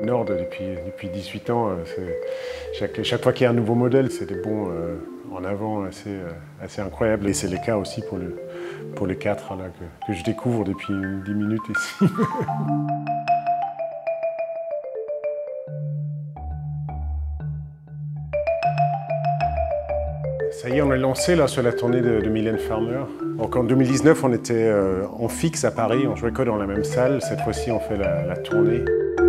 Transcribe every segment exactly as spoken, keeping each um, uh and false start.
Nord depuis, depuis dix-huit ans. Chaque, chaque fois qu'il y a un nouveau modèle, c'est des bons euh, en avant assez, euh, assez incroyables. Et c'est le cas aussi pour le, pour le quatre là, que, que je découvre depuis dix minutes ici. Ça y est, on est lancé là, sur la tournée de, de Mylène Farmer. Donc en deux mille dix-neuf, on était euh, en fixe à Paris, on jouait que dans la même salle. Cette fois-ci, on fait la, la tournée.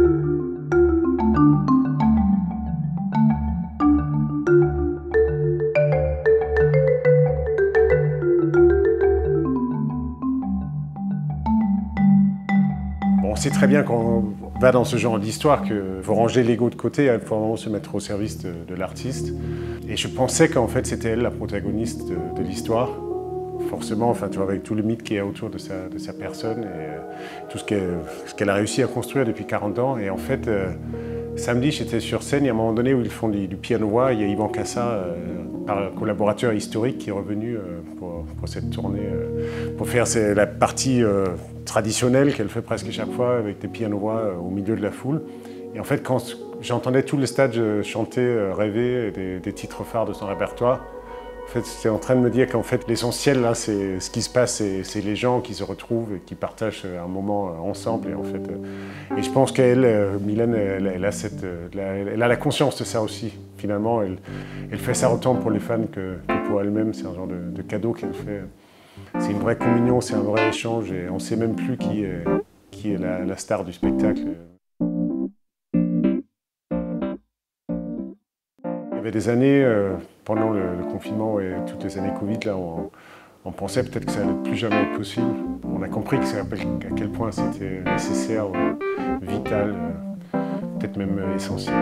Bon, on sait très bien quand on va dans ce genre d'histoire qu'il faut ranger l'ego de côté, il faut vraiment se mettre au service de, de l'artiste. Et je pensais qu'en fait c'était elle la protagoniste de, de l'histoire. Forcément, enfin, tu vois, avec tout le mythe qu'il y a autour de sa, de sa personne et euh, tout ce qu'elle ce qu'elle a réussi à construire depuis quarante ans. Et en fait, euh, samedi, j'étais sur scène, il y a un moment donné où ils font du, du piano-voix, il y a Yvan Cassa, euh, un collaborateur historique qui est revenu euh, pour, pour cette tournée, euh, pour faire la partie euh, traditionnelle qu'elle fait presque chaque fois avec des piano-voix euh, au milieu de la foule. Et en fait, quand j'entendais tout le stade chanter, euh, rêver des, des titres phares de son répertoire, en fait, j'étais en train de me dire qu'en fait, l'essentiel, là, c'est ce qui se passe, c'est les gens qui se retrouvent et qui partagent un moment ensemble. Et, en fait, et je pense qu'elle, Mylène, elle, elle, a cette, elle a la conscience de ça aussi. Finalement, elle, elle fait ça autant pour les fans que, que pour elle-même. C'est un genre de, de cadeau qu'elle fait. C'est une vraie communion, c'est un vrai échange. Et on ne sait même plus qui est, qui est la, la star du spectacle. Il y avait des années, euh, pendant le, le confinement et toutes les années Covid, là, on, on pensait peut-être que ça allait plus jamais être possible. On a compris que ça, à quel point c'était nécessaire, euh, vital, euh, peut-être même euh, essentiel.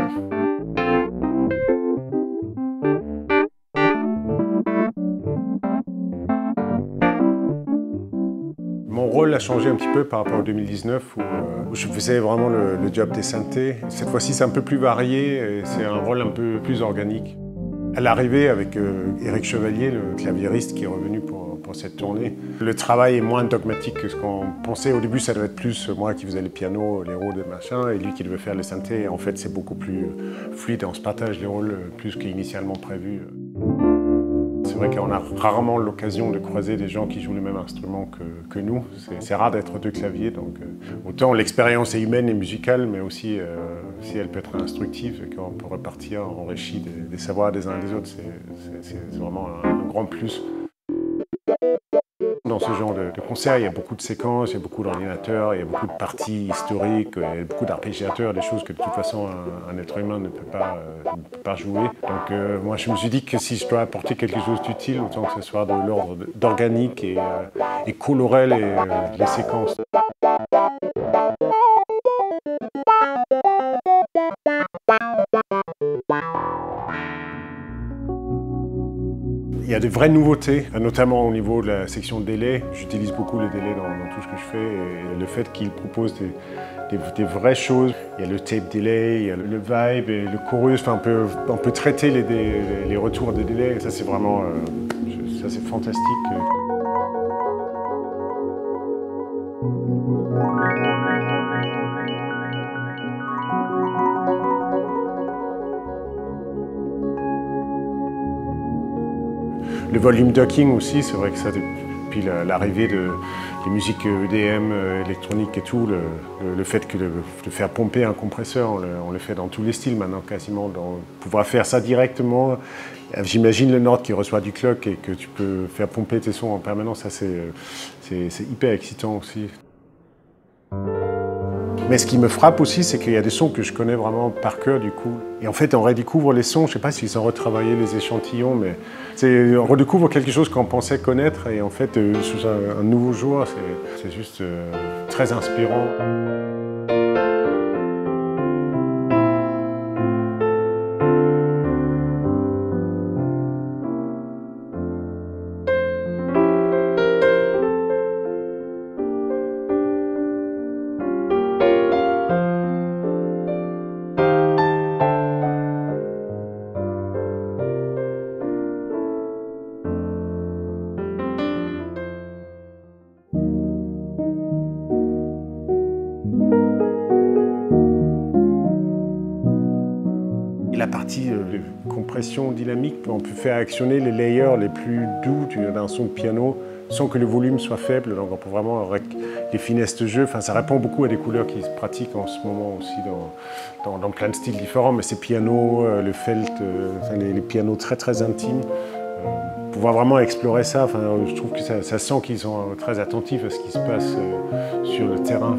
Mon rôle a changé un petit peu par rapport au deux mille dix-neuf où, euh, où je faisais vraiment le, le job des synthés. Cette fois-ci, c'est un peu plus varié et c'est un rôle un peu plus organique. À l'arrivée, avec euh, Éric Chevalier, le claviériste qui est revenu pour, pour cette tournée, le travail est moins dogmatique que ce qu'on pensait. Au début, ça devait être plus moi qui faisais les pianos, les rôles, machin, et lui qui devait faire les synthés. En fait, c'est beaucoup plus fluide et on se partage les rôles plus qu'initialement prévu. C'est vrai qu'on a rarement l'occasion de croiser des gens qui jouent le même instrument que, que nous. C'est rare d'être deux claviers, donc euh, autant l'expérience est humaine et musicale, mais aussi euh, si elle peut être instructive et qu'on peut repartir enrichi des, des savoirs des uns et des autres, c'est vraiment un, un grand plus. Dans ce genre de, de concert, il y a beaucoup de séquences, il y a beaucoup d'ordinateurs, il y a beaucoup de parties historiques, il y a beaucoup d'arpégiateurs, des choses que de toute façon un, un être humain ne peut pas, euh, ne peut pas jouer. Donc euh, moi je me suis dit que si je dois apporter quelque chose d'utile, autant que ce soit de l'ordre d'organique et, euh, et colorer les, euh, les séquences. Il y a de vraies nouveautés, notamment au niveau de la section de délai. J'utilise beaucoup les délais dans, dans tout ce que je fais et le fait qu'ils proposent des, des, des vraies choses. Il y a le tape delay, il y a le, le vibe et le chorus. Enfin, on, peut, on peut traiter les, les, les retours des délais. Ça, c'est vraiment euh, ça, c'est fantastique. Le volume docking aussi, c'est vrai que ça, depuis l'arrivée de des musiques E D M, électroniques et tout, le, le, le fait que de, de faire pomper un compresseur, on le, on le fait dans tous les styles maintenant quasiment. Dans, pouvoir faire ça directement, j'imagine le Nord qui reçoit du clock et que tu peux faire pomper tes sons en permanence, ça c'est hyper excitant aussi. Mais ce qui me frappe aussi, c'est qu'il y a des sons que je connais vraiment par cœur du coup. Et en fait, on redécouvre les sons, je ne sais pas s'ils ont retravaillé les échantillons, mais on redécouvre quelque chose qu'on pensait connaître et en fait, euh, sous un, un nouveau jour, c'est juste euh, très inspirant. partie euh, compression dynamique, on peut faire actionner les layers les plus doux d'un son de piano sans que le volume soit faible, donc on peut vraiment avec les finesses de jeu, enfin, ça répond beaucoup à des couleurs qui se pratiquent en ce moment aussi dans, dans, dans plein de styles différents, mais ces pianos, euh, le felt, euh, enfin, les, les pianos très très intimes, euh, pouvoir vraiment explorer ça, enfin, je trouve que ça, ça sent qu'ils sont très attentifs à ce qui se passe euh, sur le terrain.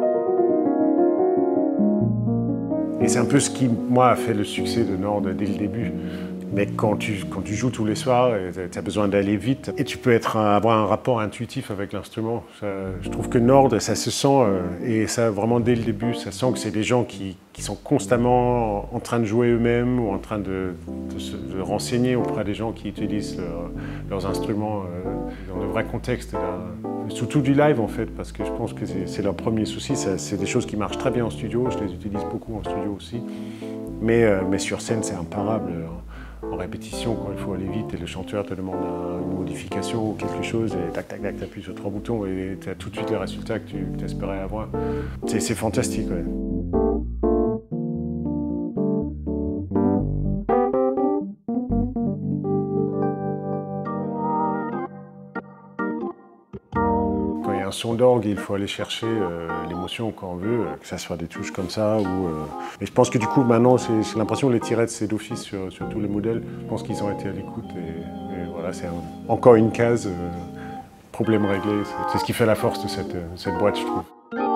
Et c'est un peu ce qui, moi, a fait le succès de Nord dès le début. Mais quand tu, quand tu joues tous les soirs, tu as besoin d'aller vite et tu peux être, avoir un rapport intuitif avec l'instrument. Je trouve que Nord, ça se sent, et ça vraiment dès le début, ça sent que c'est des gens qui, qui sont constamment en train de jouer eux-mêmes ou en train de, de se de renseigner auprès des gens qui utilisent leur, leurs instruments dans le vrai contexte, surtout du live en fait, parce que je pense que c'est leur premier souci. C'est des choses qui marchent très bien en studio, je les utilise beaucoup en studio aussi, mais, mais sur scène c'est imparable. En répétition, quand il faut aller vite et le chanteur te demande une modification ou quelque chose, et tac, tac, tac, tu appuies sur trois boutons et tu as tout de suite les résultats que tu espérais avoir. C'est fantastique. Ouais. Quand il y a un son d'orgue, il faut aller chercher euh, l'émotion quand on veut, que ça soit des touches comme ça. Ou, euh... Et je pense que du coup, maintenant, j'ai l'impression que les tirettes, c'est d'office sur, sur tous les modèles. Je pense qu'ils ont été à l'écoute et, et voilà, c'est encore une case, euh, problème réglé. C'est ce qui fait la force de cette, cette boîte, je trouve.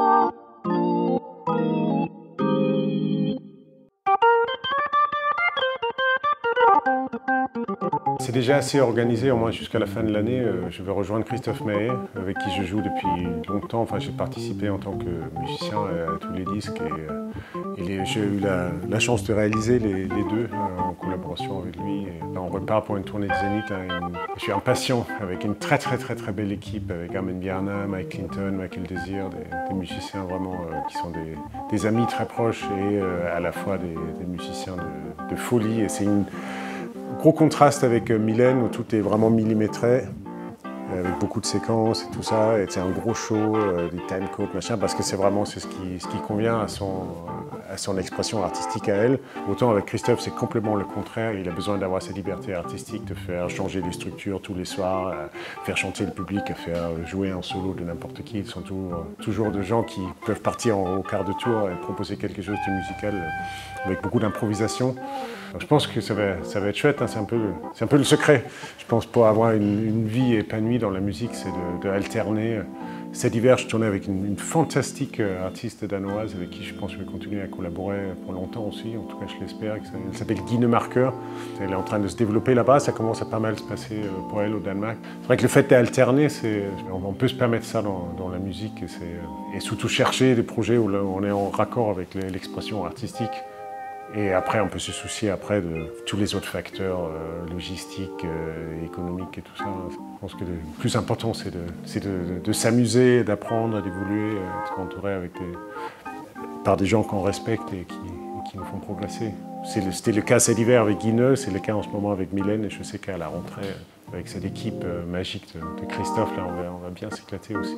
C'est déjà assez organisé, au moins jusqu'à la fin de l'année. Je vais rejoindre Christophe Maé, avec qui je joue depuis longtemps. Enfin, j'ai participé en tant que musicien à tous les disques et, et j'ai eu la, la chance de réaliser les, les deux en collaboration avec lui. Et là, on repart pour une tournée de Zénith. Hein, une... Je suis impatient, avec une très très très très belle équipe, avec Armin Bjarna, Mike Clinton, Michael Desir, des, des musiciens vraiment euh, qui sont des, des amis très proches et euh, à la fois des, des musiciens de, de folie. Et c'est une gros contraste avec Mylène où tout est vraiment millimétré, avec beaucoup de séquences et tout ça. Et c'est un gros show, euh, des timecodes, machin, parce que c'est vraiment ce qui, ce qui convient à son, à son expression artistique à elle. Autant avec Christophe, c'est complètement le contraire. Il a besoin d'avoir sa liberté artistique, de faire changer les structures tous les soirs, euh, faire chanter le public, faire jouer un solo de n'importe qui. Ils sont tout, euh, toujours de gens qui peuvent partir en, au quart de tour et proposer quelque chose de musical euh, avec beaucoup d'improvisation. Je pense que ça va, ça va être chouette, hein. C'est un peu le, c'est un peu le secret. Je pense pour avoir une, une vie épanouie dans la musique, c'est de, de alterner. Cet hiver, je tournais avec une, une fantastique artiste danoise avec qui je pense que je vais continuer à collaborer pour longtemps aussi, en tout cas je l'espère. Elle s'appelle Gine Marker. Elle est en train de se développer là-bas, ça commence à pas mal se passer pour elle au Danemark. C'est vrai que le fait d'alterner, on peut se permettre ça dans, dans la musique et, et surtout chercher des projets où on est en raccord avec l'expression artistique. Et après, on peut se soucier après de tous les autres facteurs euh, logistiques, euh, économiques et tout ça. Je pense que le plus important, c'est de, de, de s'amuser, d'apprendre, d'évoluer, euh, d'être entouré avec des, par des gens qu'on respecte et qui, et qui nous font progresser. C'était le, le cas cet hiver avec Guineux, c'est le cas en ce moment avec Mylène, et je sais qu'à la rentrée, avec cette équipe euh, magique de, de Christophe, là, on va, on va bien s'éclater aussi.